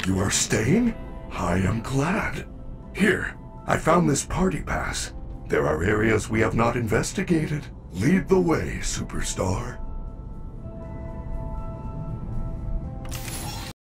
You are staying? I am glad. Here, I found this party pass. There are areas we have not investigated. Lead the way, superstar.